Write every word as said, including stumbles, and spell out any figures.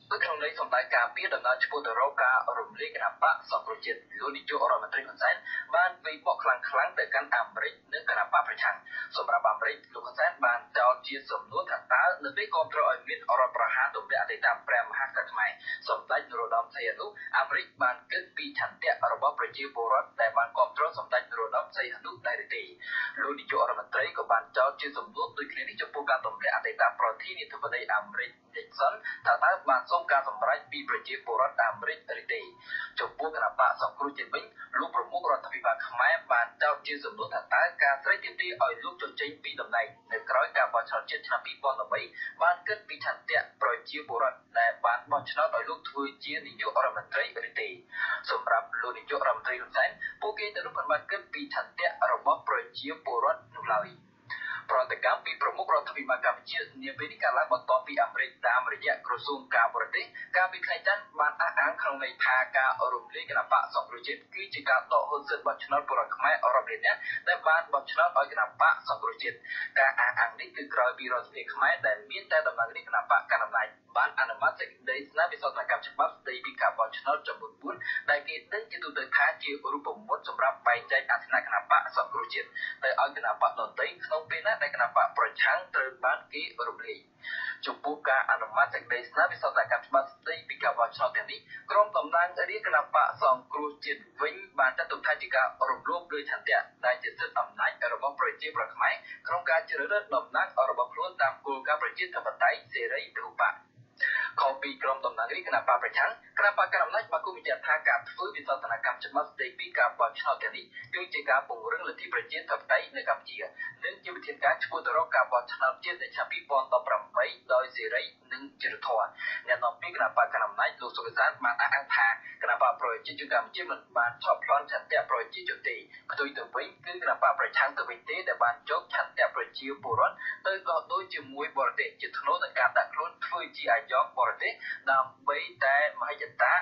នៅក្នុងន័យសម្ដែងការពីដំណើរឆ្ពោះទៅរកការរំលាយគណបកសង្គ្រោះជាតិលោកនាយករដ្ឋមន្ត្រីហ៊ុនសែនបានវិបកខ្លាំងខ្លាំងទៅកាន់អាមេរិកនិងគណបកប្រឆាំងសម្រាប់អាមេរិកលោកហ៊ុនសែនបានចោទជាសំណួរថាតើនៅពេលគ្រប់គ្រងឲ្យមានរដ្ឋប្រហារទម្លាក់អតីតព្រះមហាក្សត្រខ្មែរសម្ដេចនរោត្តមសីហនុអាមេរិកបានគិតពីឆន្ទៈរបស់ប្រជាពលរដ្ឋដែលបានគ្រប់គ្រងសម្ដេចនរោត្តមសីហនុដែរឬទេលោកនាយករដ្ឋមន្ត្រីក៏បានចោទជាសំណួរដូចគ្នានេះចំពោះការទម្លាក់អតីតប្រធានាធិបតីអាមេរិកNixon ថាតើបានសូមការសម្រេចពីប្រជាពលរដ្ឋអាមេរិកឬទេចំពោះគណបកសង្គ្រោះជាតិវិញលោកប្រមុខរដ្ឋាភិបាលខ្មែរបានចោទជាសំណួរថាតើការស្រែកទាមទារឲ្យលោកជញ្ជេញពីតំណែងនៅក្រៅការបោះឆ្នោតជាតិឆ្នាំពីរពាន់ប្រាំបីបានគិតពីឆន្ទៈប្រជាពលរដ្ឋដែលបានបោះឆ្នោតឲ្យលោកធ្វើជានាយករដ្ឋមន្ត្រីឬទេសម្រាប់លោកនាយករដ្ឋមន្ត្រីហ៊ុនសែនពួកគេទៅនោះមិនបានគិតពីឆន្ទៈរបស់ប្រជាពលរដ្ឋនោះឡើយប្រតិកម្មពីប្រមុខរដ្ឋាភិបាលកម្ពុជានាពេលនេះកើតឡើងបន្ទាប់ពីអាមេរិកតាមរយៈក្រសួងការបរទេសកាលពីថ្ងៃច័ន្ទបានអះអាងក្នុងន័យថាការរំលាយគណបកសង្គ្រោះជាតិគឺជាការដកហូតសិទ្ធិបោះឆ្នោតពលរដ្ឋខ្មែររាប់លាននាក់ដែលបានបោះឆ្នោតឲ្យគណបកសង្គ្រោះជាតិការអះអាងនេះគឺក្រោយពីរដ្ឋសភាខ្មែរដែលមានតែតំណាងរាស្ត្រគណបកកណ្ដាលអំណាចបានអនុម័តសេចក្តីស្នើវិសោធនកម្មច្បាប់ស្តីពីការបោះឆ្នោតចំនួនបួនដែលគេដឹងជាទូទៅថាជារូបមន្តសម្រាប់បែងចែកអាសនៈគណបកសង្គ្រោះជាតិទៅឲ្យគណបកដទៃក្នុងពេលណាដែលគណបកប្រឆាំងត្រូវបានគេរំលាយចំពោះការអនុម័តសេចក្តីស្នើវិសោធនកម្មច្បាប់ស្តីពីការបោះឆ្នោតទាំងនេះក្រុមតំណាងរាស្ត្រគណបកសង្គ្រោះជាតិវិញបានចាត់ទុកថាជាការរំលោភលើឆន្ទៈដែលជាសិទ្ធិអំណាចរបស់ប្រជាពលរដ្ឋខ្មែរក្នុងការជ្រើសរើសតំណាងរបស់ខ្លួនតាមគោលការណ៍ប្រជាធិបតេយ្យសេរីពហុបកខុសពីក្រុមតំណាងរាស្ត្រគណបកប្រឆាំងគណបកកណ្ដាលអំណាចបានគូបញ្ជាក់ថាការធ្វើវិសោធនកម្មច្បាប់ស្តីពីការបោះឆ្នោតទាំងនេះគឺជាការពង្រឹងលទ្ធិប្រជាធិបតេយ្យនៅកម្ពុជានិងជាវិធានការឆ្ពោះទៅរកការបោះឆ្នោតជាតិនៅឆ្នាំពីរពាន់ប្រាំបីដោយសេរីនិងយុត្តិធម៌អ្នកនាំពាក្យគណបកកណ្ដាលអំណាចលោកសុកសានបានអះអាងថាគណបកប្រជាជនកម្ពុជាមិនបានឆក់ប្លន់ឆន្ទៈប្រជាជនទេផ្ទុយទៅវិញគឺគណបកប្រឆាំងទៅវិញទេដែលបានយកឆន្ទៈប្រជាពលរដ្ឋទៅដោះដូរជាមួយបរទេសជាថ្នូរនឹងការដាក់ខ្លួនធ្វើជាអាយ៉ងបរទេសដើម្បីតែមហិច្ឆតា